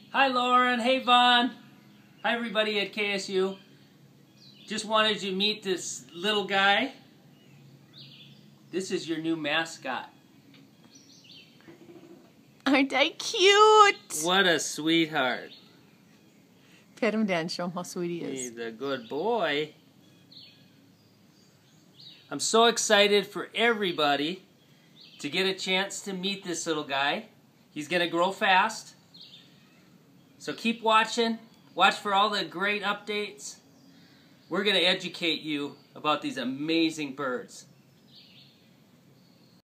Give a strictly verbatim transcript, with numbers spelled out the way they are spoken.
Hi Lauren, hey Vaughn. Hi everybody at K S U. Just wanted you to meet this little guy. This is your new mascot. Aren't I cute? What a sweetheart. Pet him, Dan. Show him how sweet he is. He's a good boy. I'm so excited for everybody to get a chance to meet this little guy. He's going to grow fast. So keep watching. Watch for all the great updates. We're going to educate you about these amazing birds.